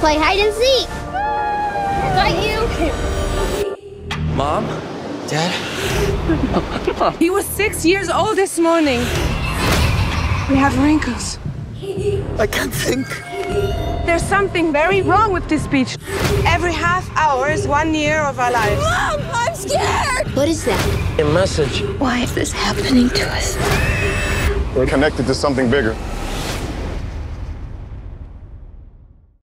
play hide and seek. Got you. Mom? Dad? He was 6 years old this morning. We have wrinkles. I can't think. There's something very wrong with this beach. Every half hour is 1 year of our lives. Mom, I'm scared. What is that? A message. Why is this happening to us? We're connected to something bigger.